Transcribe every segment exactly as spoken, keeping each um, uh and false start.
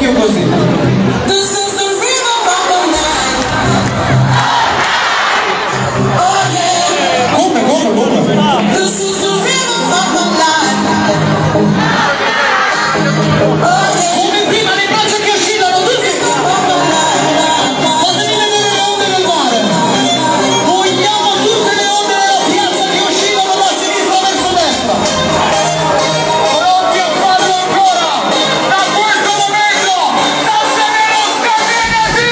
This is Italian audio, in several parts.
più così. Come, come, come? Come prima le braccia che oscillano tutti. Fatemi vedere le onde del mare. Vogliamo tutte le onde della piazza che oscillano da sinistra verso destra. Pronti a farlo ancora? Da questo momento San Severo scatenati!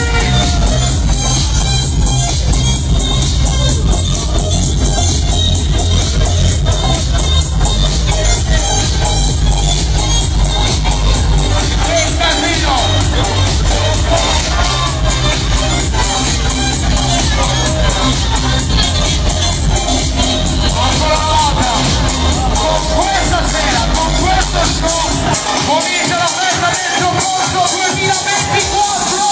Comincia la festa del soccorso duemilaventiquattro!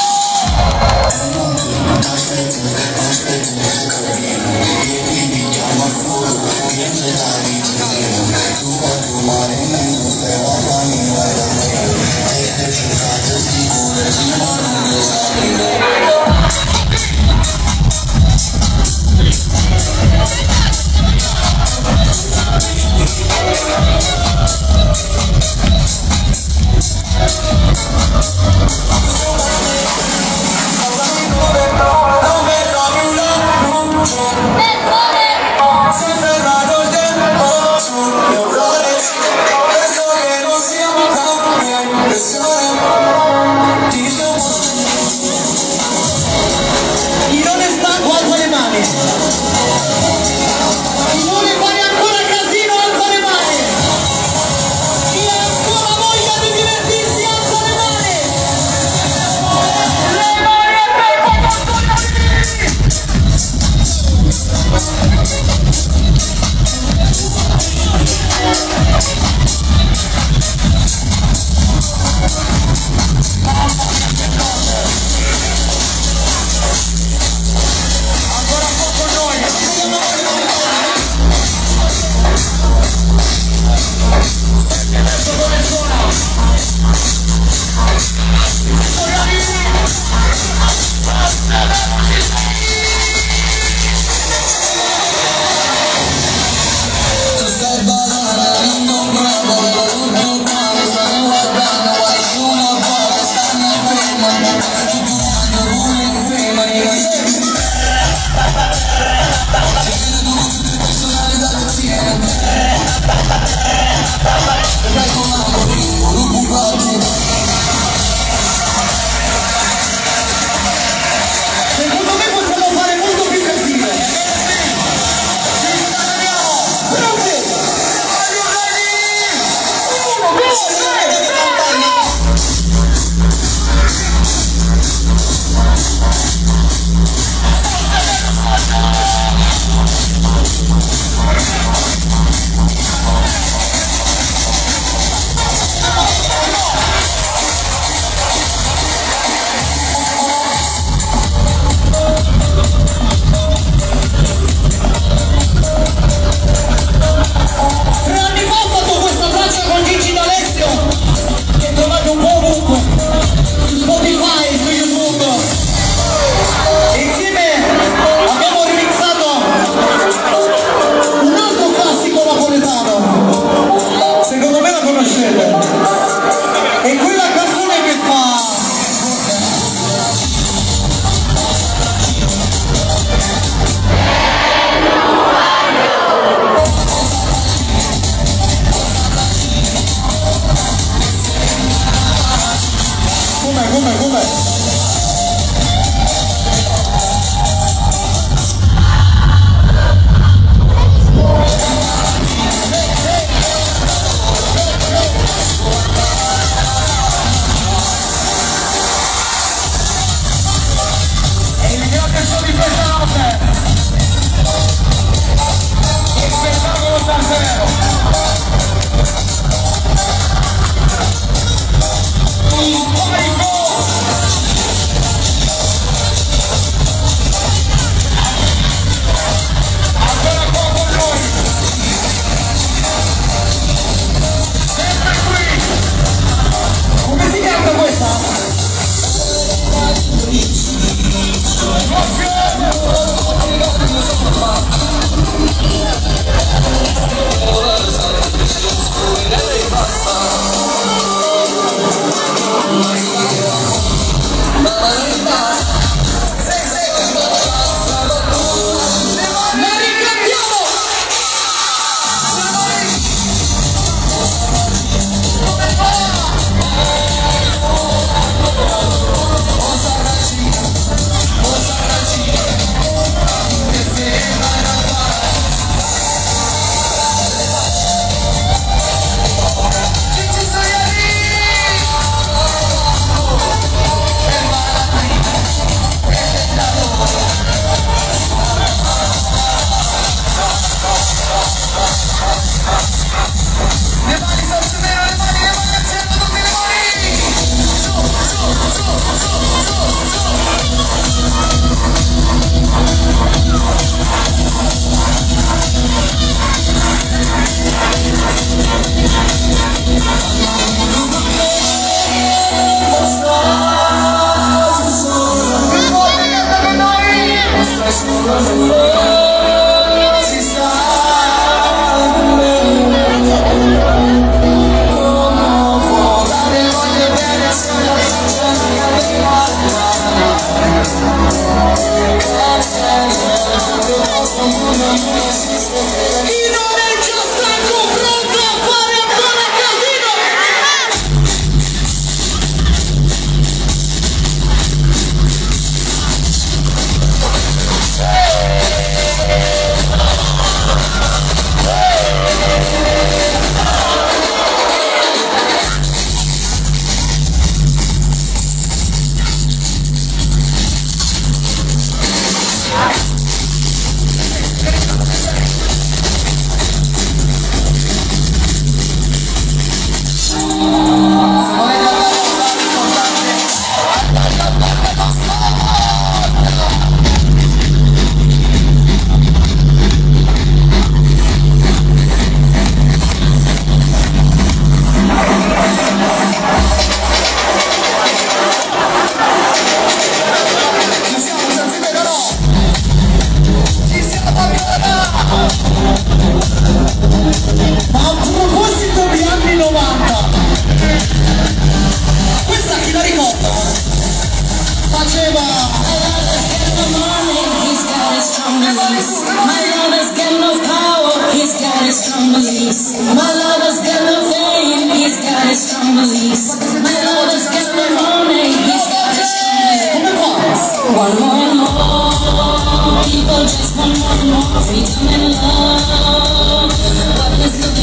faceva. My lover's got no money, he's got his strong beliefs. My lover's got no power, he's got his strong beliefs. My lover's got no fame, he's got his strong beliefs. My lover's got no money, he's got his strong beliefs. One more and more, people just want more and more freedom and love. But let's look